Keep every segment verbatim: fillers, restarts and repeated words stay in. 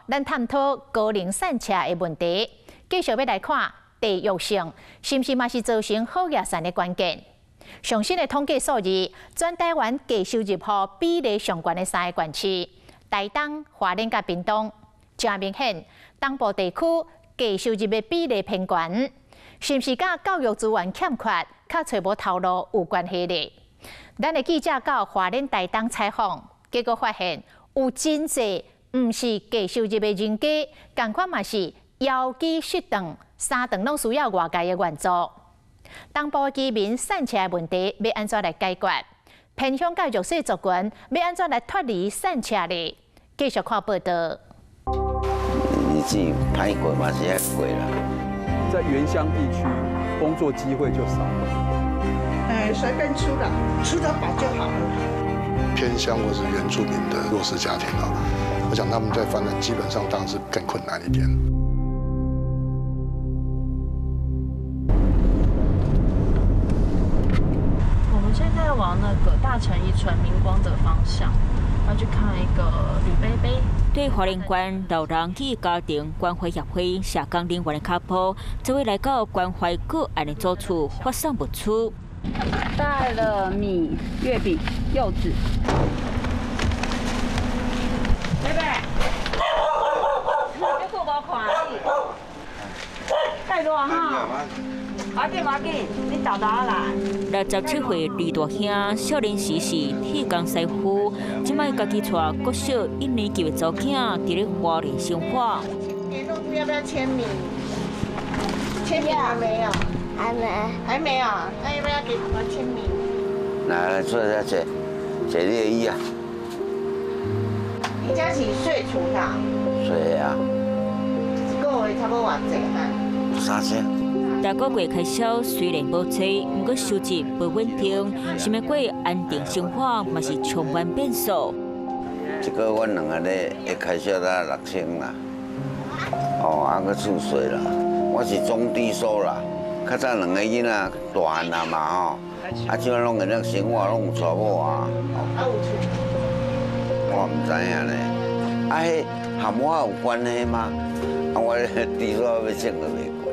咱探讨高龄散车的问题，继续要来看地域性是毋是嘛是造成好业产的关键。上新的统计数字，全台湾低收入户比例上悬的三个县市，台东、花莲甲屏东，真明显，东部地区低收入的比例偏悬，是毋是甲教育资源欠缺、较找无头路有关系呢？咱的记者到花莲台东采访，结果发现有真济毋是低收入的人家，同款嘛是腰肌失当，三顿拢需要外界的援助。东部居民散车的问题要安怎来解决？偏乡甲弱势族群要安怎来脱离散车呢？继续看报道。 日子歹过嘛是爱过啦。 在原乡地区，工作机会就少了。 哎，随便吃了，吃得饱就好了。 偏乡或是原住民的弱势家庭啊，我想他们在发展基本上当然是更困难一点。 现在往那个大城一村明光的方向，要去看一个吕贝贝。 对花莲县老人及家庭关怀协会社工人员的卡普，这位来到关怀个案的租处发送不出。 带了米、月饼、柚子。贝贝，你做无看你？太热哈。快点快点，你豆豆来。 六十七岁李大兄，少年时是铁工师傅，即摆家己带国小一年级的查囝，伫咧花莲生活。 联络部要不要签名？签名还没有？ 还没。 还没有？那要不要给爸爸签名？ 来来，坐下坐，坐你的椅啊。 你家几岁出的？ 岁啊。 一个月差不多偌济哈？ 三千。 大个月开销虽然无多，不过收入不稳定，想要过安定生活，嘛是充满变数。 一个月阮两个咧，一开销才六千啦。哦，啊个厝税啦，我是中低收啦。较早两个囡仔大汉啦嘛吼，啊即摆拢个咧生活拢有娶某啊。啊有厝？我唔知影咧。啊，迄和我有关系吗？啊，我咧低收要挣都袂过。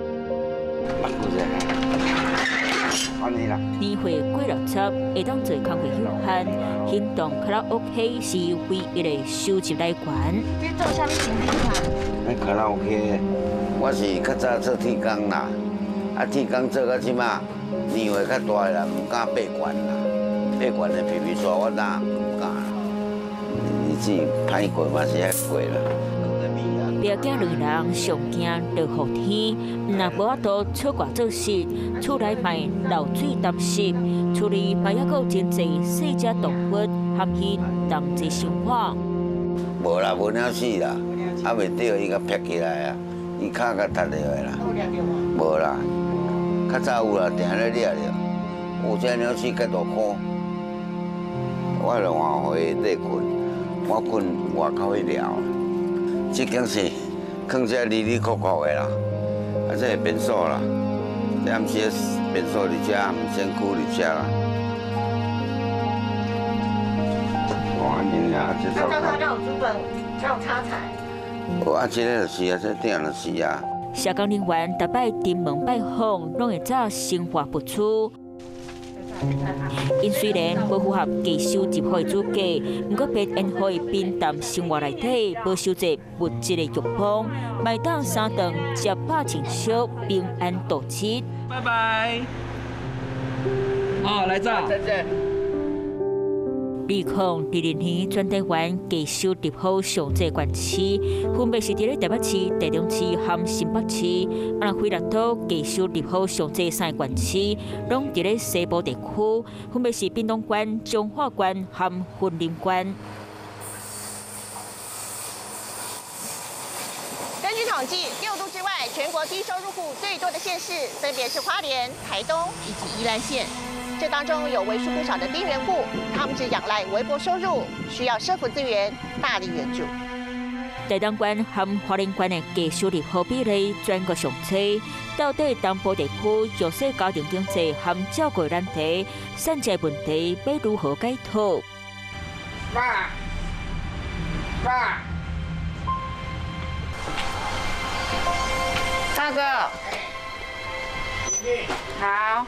年岁过六十，会当做工课有限，行动卡拉 OK 是唯一的收入来源。 你做啥物生意啊？ 迄卡拉 OK， 我是较早做铁工啦，啊铁工做到即马，年岁较大啦，唔敢爬悬啦，爬悬的皮皮沙我哪唔敢啦。日子歹过嘛是爱过啦。 表姐两人上惊落雨天，若无法度出外做事，厝内卖漏水担湿，厝里嘛还阁有真侪细只动物含伊同齐生活。 无啦，无鸟死啦，啊袂着伊甲劈起来啊，伊脚甲踢落来啦。无啦，较早有啦，定咧掠着，有只鸟死几大箍，我就换互伊底困，我困外口迄条。这间是放遮离离酷酷的啦，啊，这是便所啦，这毋是便所伫遮，毋先区伫遮啦。哇，你啊，这手。 刚刚让我主本，让我插彩。 哦，啊，这个就是啊，这顶就是啊。 社工人员逐摆登门拜访，拢会早生活不出。因虽然无符合低收入户的资格，不过被因可以平淡生活内底，无收集物质的欲望，麦当三顿食饱清烧，平安度日。 拜拜。好，来这。再见。 二零二零年全台湾低收入户上济县市，分别是伫咧台北市、台中市和新北市。啊，若回来到低收入户上济三个县市，拢伫咧西部地区，分别是屏东县、彰化县和云林县。 根据统计，六都之外，全国低收入户最多的县市分别是花莲、台东以及宜兰县。这当中有为数不少的低源户，他们只仰赖微薄收入，需要社福资源大力援助。 台东县和花莲县的低收入户比例全国上低，到底东部地区弱势家庭经济和照顾难题，散车问题要如何解决？ 爸，爸， 大哥。好。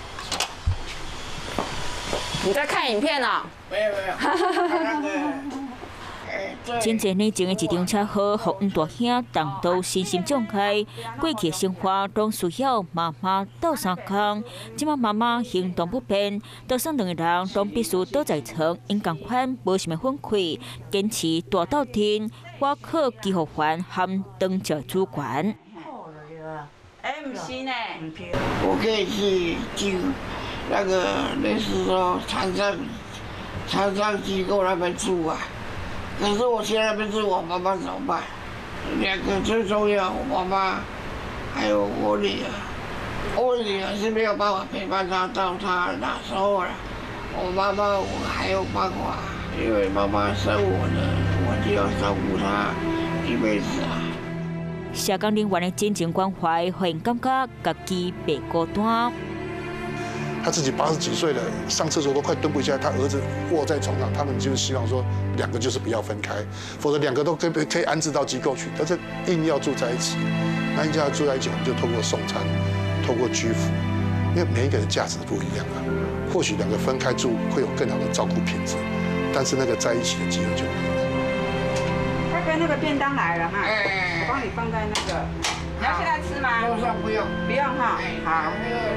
你在看影片啊？ 没有没有。 真侪年前的一张车祸，互阮大兄动都身心障碍，过去的生活拢需要妈妈斗相共。即马妈妈行动不便，就算两个人拢必须倒在床，因共款无啥物分开，坚持大斗阵，我靠几互还含当着主管。 哎，唔是呢。 我可以去去那个类似说厂商厂商机构那边住啊。 可是我现在不是我妈妈怎么办？两个最重要，我妈妈还有我女儿，我女儿是没有办法陪伴她到她那时候了。我妈妈我还有办法，因为妈妈生我的，我就要照顾她一辈子啊。 社工人员的真情关怀，让人感觉家己被孤单。 他自己八十几岁了，上厕所都快蹲不下来，他儿子卧在床上，他们就是希望说两个就是不要分开，否则两个都可以可以安置到机构去，但是硬要住在一起，那硬要住在一起，我们就透过送餐，透过居服，因为每一个人价值不一样啊，或许两个分开住会有更好的照顾品质，但是那个在一起的机会就没有。 大哥，那个便当来了哈，我帮你放在那个，你要现在吃吗？ 桌上不用， 不用哈，好。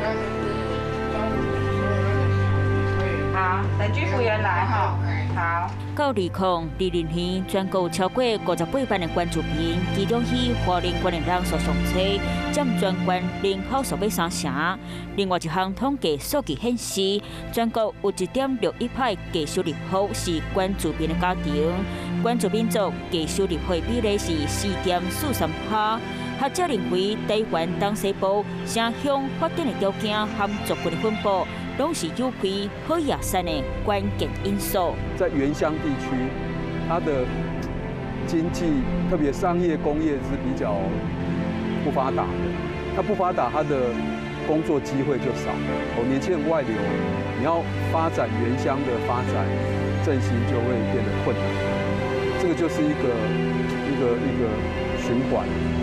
好，等居服员来哈。好。 到二零二零年，全国超过五十八万的关注民，其中以花莲关的人数上车，占全关人口数百三成。另外一项统计数据显示，全国有一点六一派低收入户是关注民的家庭，关注民族低收入户比例是四点四三趴。 学者认为，台湾东西部城乡发展的条件和族群的分布，拢是优惠好野山的关键因素。 在原乡地区，它的经济，特别商业工业是比较不发达的。它不发达，它的工作机会就少。哦，年轻人外流，你要发展原乡的发展振兴，就会变得困难。这个就是一个一个一个循环。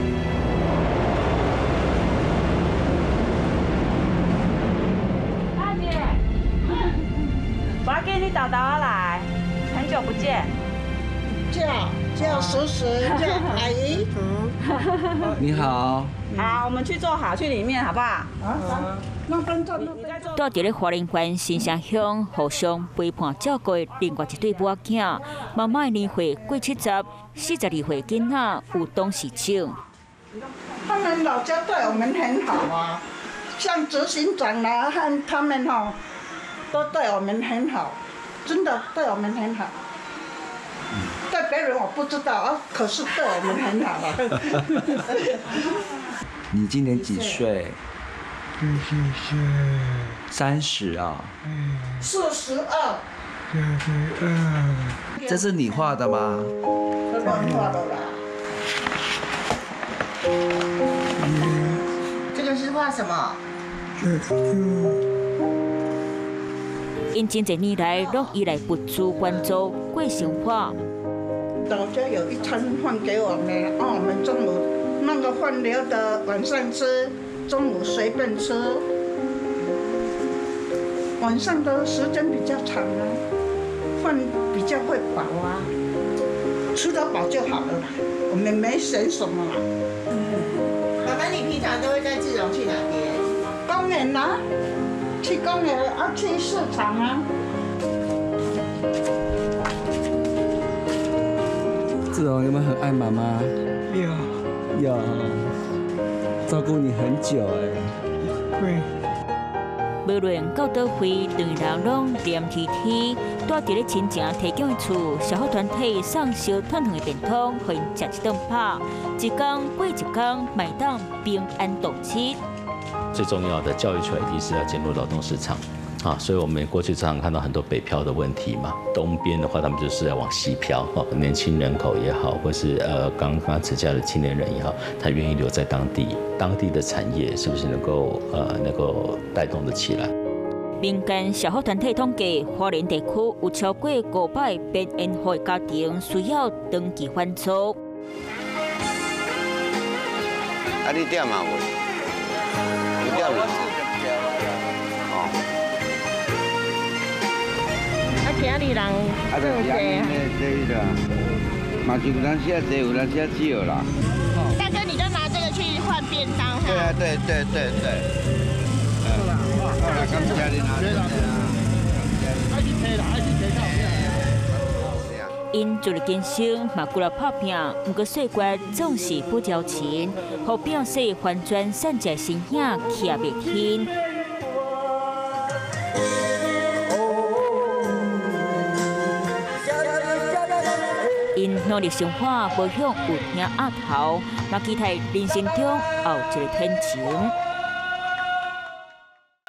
我要给你导导来，很久不见。 叫叫叔叔，叫阿姨。 你好。 好，我们去坐好，去里面好不好？ 啊，那边坐，那边坐。 住伫咧花莲县新城乡，互相陪伴照顾另外一对母仔，妈妈的年岁过七十，四十二岁囡仔有董事长。 他们老家对我们很好啊，像执行长啦，和他们哈。 都对我们很好，真的对我们很好。对别人我不知道啊，可是对我们很好啊。 你今年几岁？ 几岁？ 三十啊。 四十二。 四十二。 这是你画的吗？ 这乱画的啦。 这个是画什么？ 这个。 因真侪年来拢依赖补助关注过生活。 老家有一餐饭给我们，哦，我们中午那个饭留的晚上吃，中午随便吃。晚上的时间比较长啊，饭比较会饱啊，吃得饱就好了啦。我们没嫌什么啦。 嗯。妈妈，你平常都会带志荣去哪边？ 公园啊。 去公园啊，去市场啊。 志荣有没有很爱妈妈？ 有。 有。照顾你很久哎。 会。 无论到倒位，两个人拢黏贴贴，住伫咧亲情提供的厝，社福团体送烧烫烫的便当，互因食一顿饱，一天过一天，麦当平安度日。 最重要的教育出来一定是要进入劳动市场，啊，所以我们过去常常看到很多北漂的问题嘛。东边的话，他们就是要往西漂，啊，年轻人口也好，或是呃刚刚成家的青年人也好，他愿意留在当地，当地的产业是不是能够呃能够带动得起来？ 民间社福团体统计，花莲地区有超过五百个边缘户的家庭需要登记翻租。 啊，你点嘛袂？有点啦。哦。 啊，今日人啊，就是安尼这个，嘛是有人写多，有人写少啦。 大哥，你就拿这个去换便当哈。 对啊，对对对对。好啦，好啦，感谢你拿这个啊。爱去提啦，爱去提到。 因做了健身，嘛过了拍拼，不过岁月总是不交情，互表示反转散在身影，徛袂轻。因努力生活，无向有听额头，嘛期待人生中后一个天晴。